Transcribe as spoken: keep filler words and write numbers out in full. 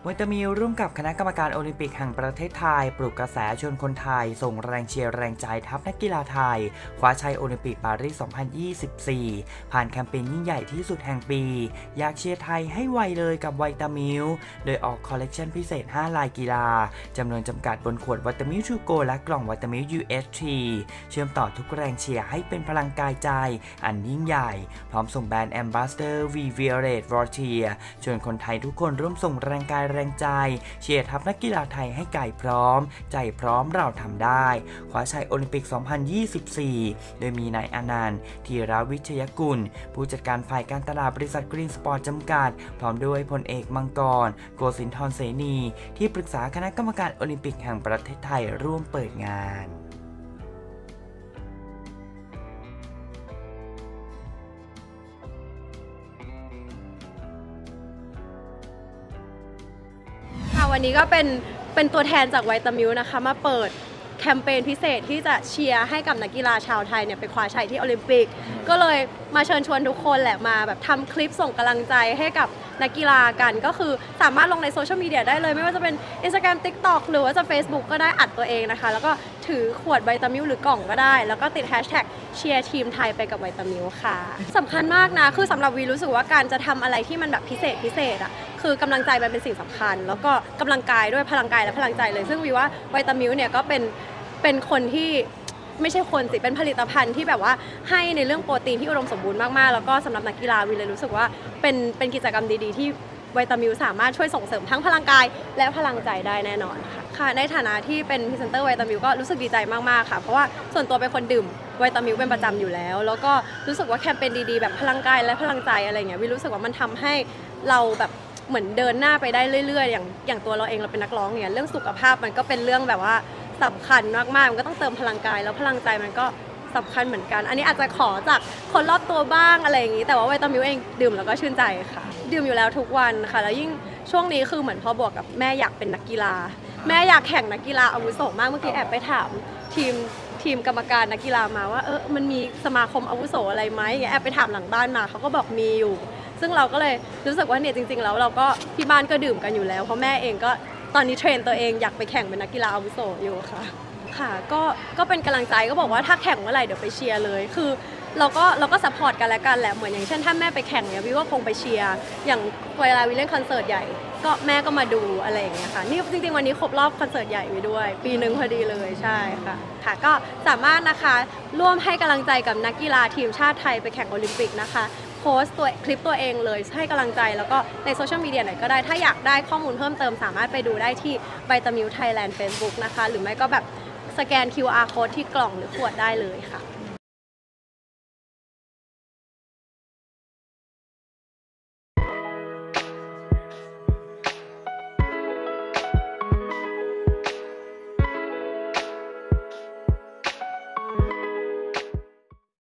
วิตามิลร่วมกับคณะกรรมการโอลิมปิกแห่งประเทศไทยปลุกกระแสชวนคนไทยส่งแรงเชียร์แรงใจทัพนักกีฬาไทยคว้าชัยโอลิมปิกปารีส สองพันยี่สิบสี่ ผ่านแคมเปญยิ่งใหญ่ที่สุดแห่งปีอยากเชียร์ไทยให้ไวเลยกับวิตามิลโดยออกคอลเลกชันพิเศษห้าลายกีฬาจำนวนจำกัดบนขวดวิตามิลทูโกและกล่องวิตามิล ยู เอช ที เชื่อมต่อทุกแรงเชียร์ให้เป็นพลังกายใจอันยิ่งใหญ่พร้อมส่งแบรนด์แอมบาสเดอร์วีวิเรตวอร์เทียชวนคนไทยทุกคนร่วมส่งแรงกายแรงใจเชียร์ทัพนักกีฬาไทยให้กายพร้อมใจพร้อมเราทำได้คว้าชัยโอลิมปิก สองพันยี่สิบสี่ โดยมีนายอนันต์ธีรวิชยกุลผู้จัดการฝ่ายการตลาดบริษัทกรีนสปอร์ตจำกัดพร้อมด้วยพลเอกมังกรโกสินทร์เสนีที่ปรึกษาคณะกรรมการโอลิมปิกแห่งประเทศไทยร่วมเปิดงานวันนี้ก็เป็นเป็นตัวแทนจากวิตามิลนะคะมาเปิดแคมเปญพิเศษที่จะเชียร์ให้กับนักกีฬาชาวไทยเนี่ยไปคว้าชัยที่โอลิมปิกก็เลยมาเชิญชวนทุกคนแหละมาแบบทำคลิปส่งกำลังใจให้กับนักกีฬากันก็คือสามารถลงในโซเชียลมีเดียได้เลยไม่ว่าจะเป็น Instagram TikTok หรือว่าจะ Facebook ก็ได้อัดตัวเองนะคะแล้วก็ถือขวดวิตามิลหรือกล่องก็ได้แล้วก็ติดแฮชแท็กเชียร์ทีมไทยไปกับวิตามิลค่ะสำคัญมากนะคือสำหรับวีรู้สึกว่าการจะทำอะไรที่มันแบบพิเศษพิเศษอ่ะคือกำลังใจมันเป็นสิ่งสำคัญแล้วก็กำลังกายด้วยพลังกายและพลังใจเลยซึ่งวีว่าวิตามิลเนี่ยก็เป็นเป็นคนที่ไม่ใช่คนสิเป็นผลิตภัณฑ์ที่แบบว่าให้ในเรื่องโปรตีนที่อุดมสมบูรณ์มากๆแล้วก็สำหรับนักกีฬาวีเลยรู้สึกว่าเป็นเป็นกิจกรรมดีๆที่วิตามิลสามารถช่วยส่งเสริมทั้งพลังกายและพลังใจได้แน่นอนค่ะค่ะในฐานะที่เป็นพรีเซนเตอร์วิตามิลก็รู้สึกดีใจมากๆค่ะเพราะว่าส่วนตัวเป็นคนดื่มวิตามิลเป็นประจำอยู่แล้วแล้วก็รู้สึกว่าแคมเปญดีๆแบบพลังกายและพลังใจอะไรเงี้ยวีรู้สึกว่ามันทำให้เราแบบเหมือนเดินหน้าไปได้เรื่อยๆอย่างอย่างตัวเราเองเราเป็นนักร้องเนี่ยเรื่องสุขภาพมันก็เป็นเรื่องแบบว่าสำคัญมากๆมันก็ต้องเติมพลังกายแล้วพลังใจมันก็สำคัญเหมือนกันอันนี้อาจจะขอจากคนรอบตัวบ้างอะไรอย่างนี้แต่ว่าวิตามิลเองดื่มแล้วก็ชื่นใจค่ะดื่มอยู่แล้วทุกวันค่ะแล้วยิ่งช่วงนี้คือเหมือนพอบวกกับแม่อยากเป็นนักกีฬาแม่อยากแข่งนักกีฬาอาวุโสมากเมื่อกี้แอบไปถามทีมทีมกรรมการนักกีฬามาว่าเออมันมีสมาคมอาวุโสอะไรไหมแอบไปถามหลังบ้านมาเขาก็บอกมีอยู่ซึ่งเราก็เลยรู้สึกว่าเนี่ยจริงๆแล้วเราก็ที่บ้านก็ดื่มกันอยู่แล้วเพราะแม่เองก็ตอนนี้เทรนตัวเองอยากไปแข่งเป็นนักกีฬาอาวุโสอยู่ค่ะค่ะก็ก็เป็นกำลังใจก็บอกว่าถ้าแข่งเมื่อไหร่เดี๋ยวไปเชียร์เลยคือเราก็เราก็ซัพพอร์ตกันและกันแหละเหมือนอย่างเช่นถ้าแม่ไปแข่งเนี่ยวิว่าคงไปเชียร์อย่างเวลาวิเล่นคอนเสิร์ตใหญ่ก็แม่ก็มาดูอะไรอย่างเงี้ยค่ะนี่จริงๆวันนี้ครบรอบคอนเสิร์ตใหญ่วิด้วยปีหนึ่งพอดีเลยใช่ค่ะค่ะก็สามารถนะคะร่วมให้กำลังใจกับนักกีฬาทีมชาติไทยไปแข่งโอลิมปิกนะคะโพสต์ตัวคลิปตัวเองเลยให้กำลังใจแล้วก็ในโซเชียลมีเดียไหนก็ได้ถ้าอยากได้ข้อมูลเพิ่มเติมสามารถไปดูได้ที่วิตามิลไทยแลนด์ Facebook นะคะหรือไม่ก็แบบสแกน คิว อาร์ Code ที่กล่องหรือขวดได้เลยค่ะ